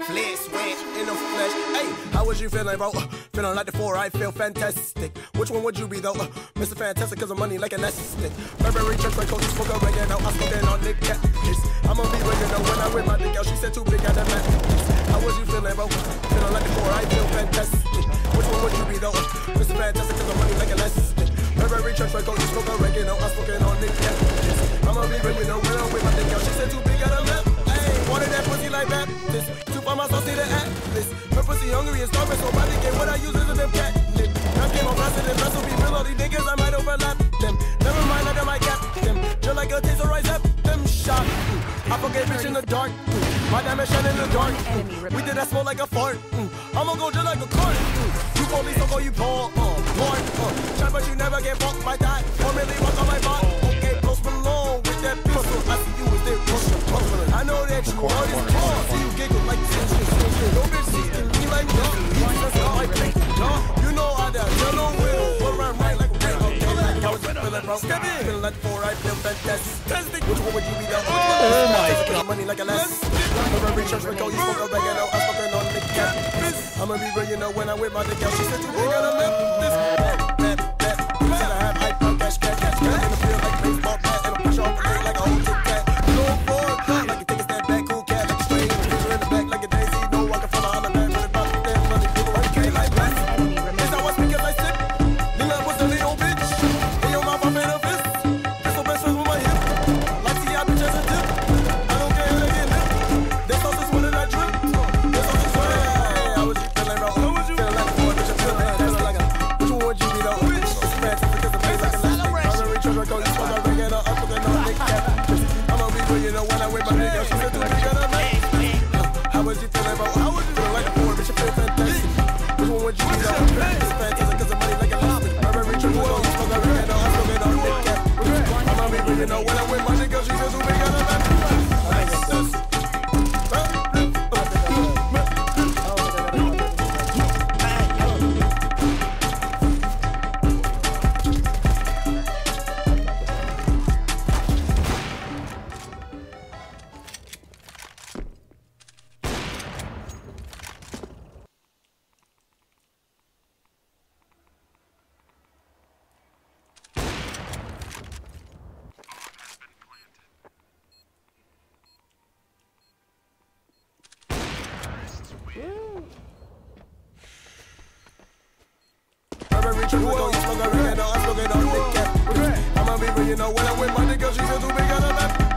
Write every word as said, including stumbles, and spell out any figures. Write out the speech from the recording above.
Flesh, sweat in the flesh. Hey, how was you feeling, bro? Uh, feeling like the four, I feel fantastic. Which one would you be, though? Uh, Mister Fantastic, cause of money like elastic. Burberry, church, my coach, smoke a oregano. I'm smoking on the cactus. I'ma be ready, though, when I with my dick out. She said too big, I done that. How was you feeling, bro? Feeling like the four, I feel fantastic. Which one would you be, though? Uh, Mister Fantastic, cause of money like elastic. Burberry, church, my coach, smoke a oregano. I'm smoking on the cactus. I'ma be ready, though, when I with my dick out. She said too big, I done that. Wanted that pussy like Baptist. Two for my sauce, see the atlas. Her pussy hungry and starving, so by the game, what I use is a them cat. Now came on blasting and vessel, be real, all these niggas, I might overlap them. Never mind, I done might cap them. Just like a taser, rise up them shot. Mm. I forget bitch in the dark. Mm. My diamond shine in the dark. Mm. We did that smoke like a fart. Mm. I'ma go just like a cart. Mm. You police, I'll go you Paul. Uh, Lord, uh. Try, but you never get fucked by that. Or really walk on my bot. Okay, close along with that pistol. I see you was there, pushing, pushing. I know that you are this car. See you giggle like this. No bitch seeking me like no. You know I done, you know will. Put around right like a ring. How was you feeling, bro? Step in. Feeling like four, I feel fantastic. Which one would you be, though? Oh my god. Money like a last. Burberry, church, Rico, you smoke a oregano. I'm smoking on the cat. I'ma be real, you know, when I with my dick out. She said too big, I done left this. That, that, that. You said I have aight, cash, cash, cash, cash. In the field like baseball bat. And I push off the leg like a whole tic tac. You know, for a cut. Like you think it's that back, cool cat. Like a string, and a picture in the back like a daisy. No, I can follow all the man. When it pops, then money, people like K like that. Is that what's because I sip? Then I was a little bitch. In your mouth, I made a fist. Pistol best friends with my hip. Like T I bitch as a dip. I don't care how they get lip. This sauce is what I drip. This sauce is what I hey, how was you feeling, bro? How was you feeling like a boy, bitch? I'm feeling fantastic. Like a, which one would you be, though? It's fantastic because the place like a elastic. I'm a reach, I'm a you smoke a regular. I'm smoking on the cat. I'ma be real, you know, when I with my nigga. She said too big, I done that. How was you feeling, bro? How was you feeling like a boy, bitch? I'm feeling fantastic. Which one would you be, though? It's fantastic because the money like elastic. I'm a reach, I'm a you smoke a regular. I'm smoking on the cat. I'ma be real, you know, when I with my nigga. She said too big, I done that. I'ma be real, you know, when I with my nigga, she said too big, I done that.